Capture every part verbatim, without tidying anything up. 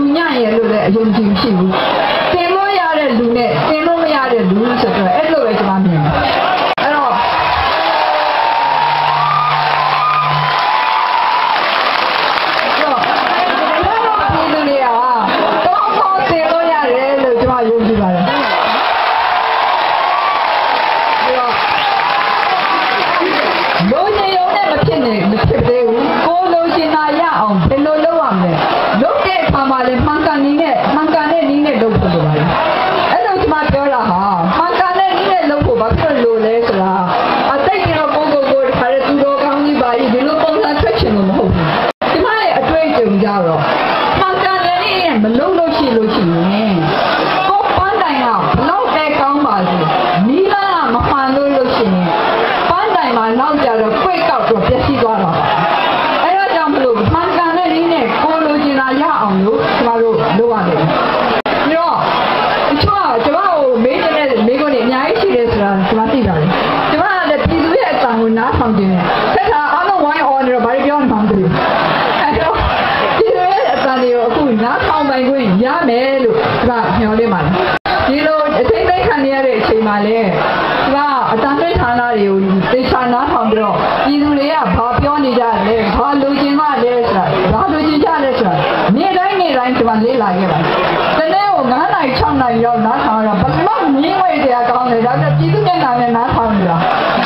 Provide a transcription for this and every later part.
ညရဲ့လို့လည်းအယုံကြည်ရှိဘူးတင်လို့ရတဲ့လူနဲ့တင်လို့မရတဲ့လူဆိုတော့အဲ့လိုပဲကျွန်မမြင်တယ်အဲ့တော့ပြည်သူတွေကတောင်းခေါ်တင်လို့ရတယ်လို့ကျွန်မယုံကြည်ပါတယ်လိုချင်ရုံနဲ့မဖြစ်နေမဖြစ်သေးဘူးကိုလိုချင်တာရအောင်ဘယ်လိုလုပ်ရမလဲလုပ်တဲ့အခါမှာလည်းမှန်ကန်နည်းနဲ့မှန်ကန်တဲ့နည်းနဲ့လုပ်ဖို့လိုပါတယ်အဲ့လိုကျွန်မပြောတာဟာမှန်ကန်တဲ့နည်းနဲ့လုပ်ဖို့ဘာဖြစ်လို့လဲဆိုတာအတိတ်ကတော့ကိုကိုကိုခါရသူတော်ကောင်းကြီးပါကြီးဒီလိုပုံစံထွက်ချင်လို့မဟုတ်ဘူးကျွန်မရဲ့အတွေ့အကြုံကြတော့မှန်ကန်တဲ့နည်းနဲ့မလုပ်လို့ရှိလို့ရှိရင်ကိုပန်းတိုင်ကဘလောက်ပဲကောင်းပါစေနီးလားမမှန်လို့လို့ရှိရင်ပန်းတိုင်မှာနောက်ကြတော့ခွေကောက်တော့ပြည့်စည်သွားတော့အဲ့တော့ကြောင့်မလို့မှန်ကန်တဲ့နည်းနဲ့ကိုလိုချင်တာရအောင်လို့ကျွန်တော်တို့လုပ်ရတယ်ပြီးတော့တချို့ကကျွန်တော်ကိုမေးတဲ့မိကုန်းတွေအများကြီးရှိတယ်ဆိုတာကျွန်တော်သိပါတယ်ကျွန်တော်ကလည်းပြည်သူရဲ့အတန်ကိုနားထောင်ခြင်းနဲ့ဆက်တာအားလုံးဝိုင်းအော်နေတော့ဘာပြောနေမှန်းမသိဘူးအဲ့တော့ပြည်သူရဲ့အတန်တွေကိုအခုနားထောင်ပိုင်ခွင့်ရမယ်လို့ကျွန်တော်မျှော်လင့်ပါတယ်ဒီလိုအသိသိခံရတဲ့အချိန်မှာလည်းကျွန်တော်အတန်သိဌာနတွေကိုတေချာနားထောင်ပြီးတော့ပြည်သူတွေကဘာပြောနေကြလဲဘာလိုချင်မှလဲဆိုတာဘာလိုချင်ကြလဲဆိုတာနေ့တိုင်းနေ့တိုင်းကျွန်တော်လေ့လာခဲ့ပါတယ်တနေ့ကိုnineနာရီsixနာရီရောက်နားထောင်ရတော့ဘာမှမငြင်းဝဲတရားကောင်းတယ်ဒါပေမဲ့ပြည်သူမျက်နှာနဲ့နားထောင်နေတာ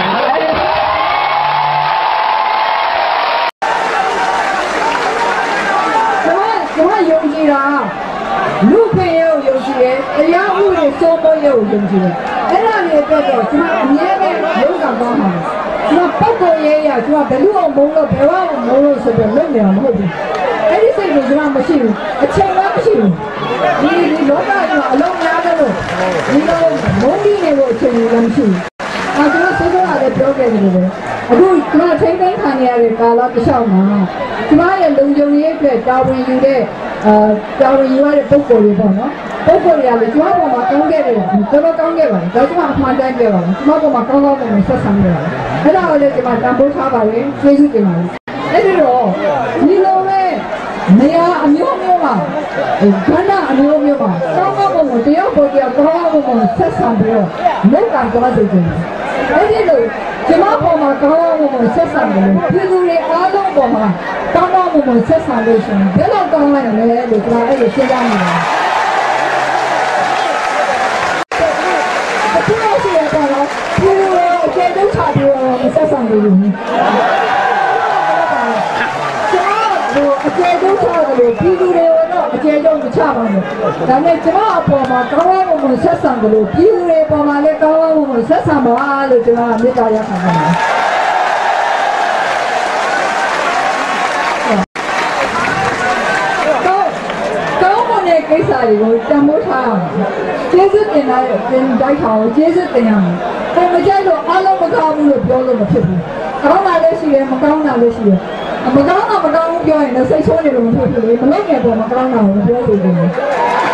ကျွန်တော်ယုံကြည်တာလူခွင့်ရုံယုံကြည်တယ်တရားဥပဒေစိုးမိုးရုံယုံကြည်တယ်အဲ့ဒါတွေအတွက်တော့ကျွန်တော်အမြဲတမ်းရုံးဆောင်သွားမှာကျွန်တော်ပတ်ကိုရေးရကျွန်တော်ဘယ်လိုအောင်မုန်းလို့ဘယ်ဝအောင်မုန်းလို့ဆိုတော့လုပ်နေတာမဟုတ်ဘူးအဲ့ဒီစိတ်ကိုကျွန်တော်မရှိဘူးအချိန်မှမရှိဘူးဒီဒီလောကကအလုံးများတယ်လို့ဒီလိုမုန်းပြီးနေလို့အချိန်လည်းမရှိဘူးအဲကျွန်တော်စိတ်ကလည်းပြောခဲ့တယ်လို့အခုကျွန်တော်ထိမ့်သိမ်းခံရတဲ့ကာလတစ်လျှောက်မှာကျွန်တော်ရဲ့လုံခြုံရေးအတွက်တာဝန်ယူတဲ့အာတာဝန်ယူရတဲ့ပုံပေါ်တွေပေါ့နော်ပုံပေါ်တွေကလည်းကျွန်တော်ပေါ်မှာကောင်းခဲ့တယ်တော်တော်ကောင်းခဲ့ပါတယ်ဒါကျွန်တော်အမှန်တမ်းပြောပါမယ်ကျွန်တော်ပေါ်မှာကောင်းကောင်းနဲ့ဆက်ဆံနေပါတယ်အဲ့ဒါကိုလည်းကျွန်တော်တန်ဖိုးထားပါတယ်ကျေးဇူးတင်ပါတယ်အဲ့ဒီတော့ဒီလိုပဲနေရာအမျိုးမျိုးမှာခန္ဓာအမျိုးမျိုးမှာကောင်းကောင်းကိုတယောက်ပေါ်တယောက်ကောင်းကောင်းကိုဆက်ဆံပြီးတော့လောက်ကကျွန်တော်သိတယ်အဲ့ဒီလိုကျွန်တော်ပေါ်မှာကောင်းကောင်းကိုဆက်ဆံတယ်ပြည်သူတွေအားလုံးပေါ်မှာကောင်းကောင်းကိုဆက်ဆံလို့ရှိရင်ဘယ်လောက်ကောင်းလိုက်လဲလို့ကျွန်တော်အဲ့လိုစဉ်းစားနေတယ်ဒီလိုရှိရတော့ပြည်သူတွေအကျဉ်းချုပ်ချပြီးတော့ဆက်ဆံလို့ရတယ်အကျေကျုပ်ချတယ်လို့ပြည်သူတွေကတော့အကျေကျုပ်မချပါဘူးဒါနဲ့ကျွန်တော်အပေါ်မှာကောင်းကောင်းမွန်ဆက်ဆံတယ်လို့ပြည်သူတွေပေါ်မှာလည်းကောင်းကောင်းမွန်ဆက်ဆံပါလို့ကျွန်တော်မေတ္တာရပ်ခံပါတယ်ကောင်းမွန်တဲ့ကိစ္စတွေကိုတန်ဖိုးထားအောင်ကျေးဇူးတင်တဲ့တင်တိုက်ထားအောင်ကျေးဇူးတင်ရမယ်အဲမကြိုက်လို့အားလုံးမကောင်းဘူးလို့ပြောလို့မဖြစ်ဘူးကောင်းတာလည်းရှိတယ်မကောင်းတာလည်းရှိတယ်မကောင်းတာမကောင်းဘူးပြောရင်လည်းစိတ်ဆိုးနေလို့မဖြစ်ဘူးလေမလုပ်ငယ်ပေါ်မကောင်းတာကိုပြောလို့ရတယ်ကောင်း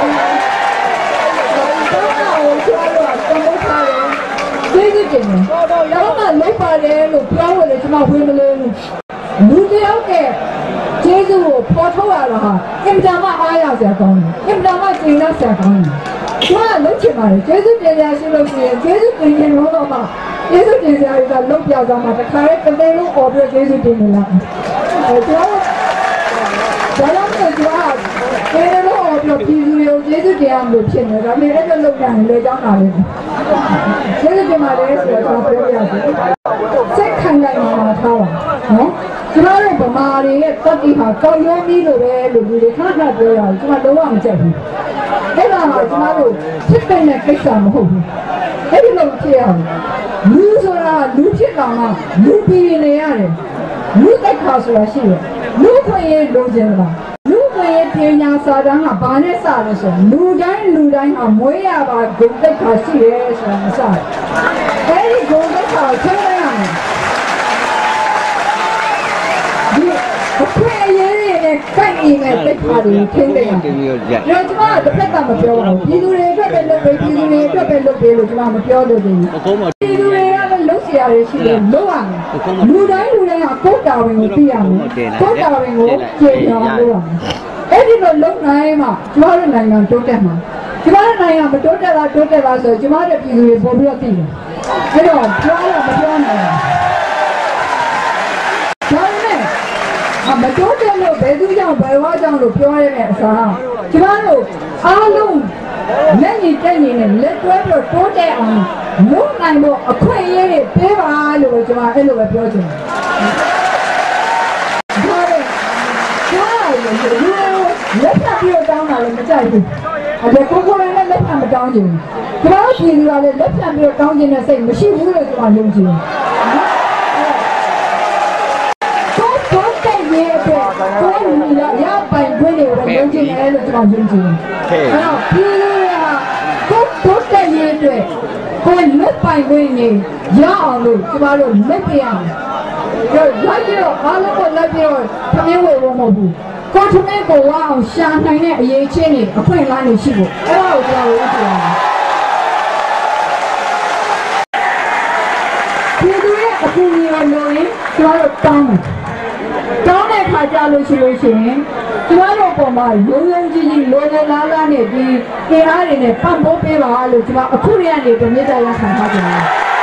တာကိုပြောလို့တမိုးထားတယ်သိသိကျင်တယ်ကောင်းတာလုပ်ပါတယ်လို့ပြောလို့လည်းကျွန်မဝေးမလို့လူတယောက်ကကျေးဇူးကိုပေါ်ထုတ်ရတာဟာအင်တာမအားရစရာကောင်းတယ်အင်တာမကျင်းရစရာကောင်းတယ်ကျွန်တော်လုပ်ချင်ပါတယ်ကျေးဇူးတင်ရရှိလို့ရှိရင်ကျေးဇူးတင်ရင်တော့မှကျေးဇူးတင်စရာတွေကလုံးပြသွားမှာတခါလေးတစ်သိန်းလုံးအော်ပြီးကျေးဇူးတင်နေလားအဲကျွန်တော်ဒါလည်းကျွန်တော်ကျေးဇူးလုံးအော်ပြီးပြည်သူတွေကိုကျေးဇူးတင်အောင်လို့ဖြစ်နေဒါပေမဲ့အဲ့လိုလုပ်ကြရင်လေကြောင်းတာလေကျေးဇူးတင်ပါတယ်ဆိုတော့ပြောပြရစီစိတ်ခံနိုင်မှာထားပါနော်ကျွန်တော်တို့ဗမာတွေရဲ့တတိဟာကောင်းရုံးပြီးလို့ပဲလို့လူတွေခဏခဏပြောရတယ်ကျွန်တော်လုံးဝမကြိုက်ဘူးအဲ့ဒါကကျွန်တော်တို့ဖြစ်တဲ့ကိစ္စမဟုတ်ဘူးအဲ့ဒီလိုဖြစ်အောင်လူဆိုတာလူဖြစ်အောင်ကလူပြည်နေရတယ်လူတိုက်ခါဆိုတာရှိတယ်လူခွင့်ရလိုချင်တာလူခွင့်ရပညာစာတမ်းကဘာနဲ့စလဲဆိုလူတိုင်းလူတိုင်းဟာမွေးရပါဂုဏ်တိုက်ခါရှိတယ်ဆိုတာမစတယ်အဲ့ဒီဂုဏ်တိုက်ခါကိုထိန်းရမယ်ဒီအခွင့်အရေးတွေနဲ့ကိုက်နေမဲ့တိုက်ခါတွေထိန်းတယ်ကျွန်တော်ကတစ်ဖက်ကမပြောပါဘူးပြည်သူတွေအတွက်ပဲလုပ်ပေးပြည်သူတွေအတွက်ပဲလုပ်ပေးလို့ကျွန်တော်မပြောလို့ဘူးပြည်သူတွေကလည်းလုပ်เสียရတယ်ရှိတယ်လုပ်ရမယ်လူတိုင်းလူတိုင်းဟာကိုယ်တာဝန်ကိုသိရမယ်ကိုယ်တာဝန်ကိုကျေပြအောင်လုပ်ရမယ်အဲ့ဒီလိုလုံနိုင်မှကျမတို့နိုင်ငံတိုးတက်မှာကျမတို့နိုင်ငံမတိုးတက်တာတိုးတက်တာဆိုကျမတို့ပြည်သူတွေပို့ပြီးတော့သိတယ်အဲ့တော့ပြောရမပြောနိုင်ဘူးဒါနဲ့မတိုးတက်လို့ဘယ်သူကြောင့်ဘယ်ဝါကြောင့်လို့ပြောရတဲ့အစားကျမတို့အားလုံးလက်ညီတက်ညီနဲ့လက်တွဲပြီးတိုးတက်အောင်လုပ်နိုင်ဖို့အခွင့်အရေးတွေပေးပါလို့ကျမအဲ့လိုပဲပြောချင်တယ်လက်ဖြတ်ပြီးတော့တောင်းတာလည်းမကြိုက်ဘူး။အဲ့ဒါကိုကိုလည်းလက်ဖြတ်မတောင်းချင်ဘူး။ကျမတို့ပြည်သူကလည်းလက်ဖြတ်ပြီးတော့တောင်းချင်တဲ့စိတ်မရှိဘူးလို့ကျွန်တော်ယုံကြည်တယ်။ကိုကိုတဲ့ရဲ့အတွက်ကိုလူရရပိုင်ခွင့်တွေကိုယုံကြည်တယ်လို့ကျွန်တော်ယုံကြည်တယ်။အဲ့တော့ပြည်သူကကိုကိုတဲ့ရဲ့အတွက်ကိုလွတ်ပိုင်ခွင့်နေရအောင်လို့ကျမတို့လက်ပြရအောင်။ဒါလိုက်ပြီးတော့အားလုံးကိုလက်ပြီးတော့ခမင်းဝေဖို့မဟုတ်ဘူး။ကိုထမင်းကိုဝါအောင်ရှာနိုင်တဲ့အရေးချင်းတွေအခွင့်အလမ်းတွေရှိဖို့အဲ့ဒါကိုကျွန်တော်ပြောချင်တယ်ဒီလိုရဲ့အကူအညီကိုလိုရင်ကျွန်တော်တို့တောင်းတယ်တောင်းတဲ့ခါကြလို့ရှိလို့ရှိရင်ကျွန်တော်တို့ပုံမှာရုံရုံကြီးကြီးလိုလိုလားလားနဲ့ဒီအေးအားတွေနဲ့ပံ့ပိုးပေးပါလို့ကျွန်တော်အခုရနေပြမြစ်တရားခံထားကြတယ်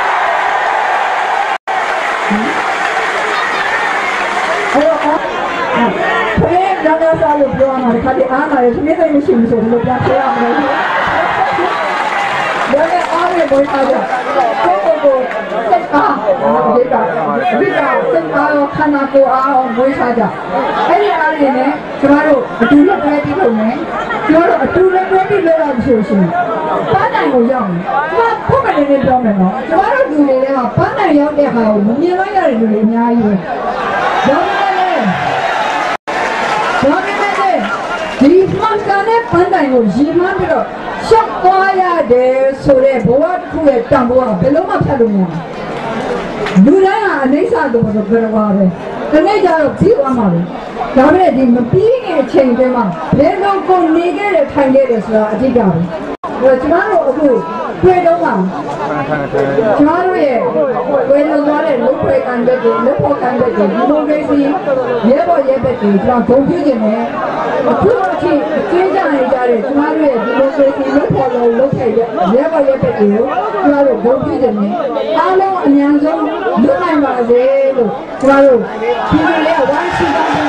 စားလို့ပြောရမှာခါဒီအားလာရသမီးသိမရှိဘူးဆိုလို့ပြန်ပြောရမယ်။ဒါနဲ့အားရပေါ်ထားကြ။ကိုကိုကိုစက်ကားဒီကဒီကစက်ကားကိုခန္ဓာကိုယ်အားအောင်ဝေးထားကြ။အဲ့ဒီအားရနဲ့ကျမတို့အတူလက်တွဲပြီးလုပ်မယ်။ကျမတို့အတူလက်တွဲပြီးလုပ်ရလို့ဆိုရှင်ပန်းတိုင်ကိုရောက်မယ်။ကျမခုမှလည်းပြောမယ်နော်။ကျမတို့လူတွေကပန်းတိုင်ရောက်တဲ့ဟာကိုမမြင်လိုက်ရတဲ့လူတွေအများကြီးပဲ။ဒါပေမဲ့ဒါပေမဲ့ဒီမှန်ကန်တဲ့ပန်းတိုင်ကိုရည်မှန်းပြီးတော့ရှောက်သွားရတယ်ဆိုတဲ့ဘဝတစ်ခုရဲ့တန်ဖိုးကဘယ်လိုမှဖြတ်လို့မရဘူးလူတိုင်းဟာအိဋ္ဌာတော့ဘယ်လိုပါပဲဒီနေ့ကျတော့ပြီးသွားမှာပဲဒါပေမဲ့ဒီမပြီးခင်အချိန်တည်းမှာဘယ်လိုကိုနေခဲ့တယ်ထိုင်ခဲ့တယ်ဆိုတာအဓိကပဲအဲကျမတို့အခုတွေ့တော့မှာကျမတို့ရဲ့ဝယ်လို့သွားတဲ့လူခွေကန်တဲ့လူဖို့ကန်တဲ့ဒီလိုကိစ္စရဲဘော်ရဲဘက်တွေကျွန်တော်ဂုဏ်ပြုခြင်းနဲ့အခုအထိကျင်းကြနေကြတဲ့ကျမတို့ရဲ့ဒီလိုကိစ္စလူဖို့လို့လုပ်ခဲ့ရရဲဘော်ရဲဘက်တွေကိုကျမတို့ဂုဏ်ပြုခြင်းနဲ့အားလုံးအများဆုံးလွတ်နိုင်ပါစေလို့ကျမတို့ဒီလိုလေးဝိုင်းရှိပါ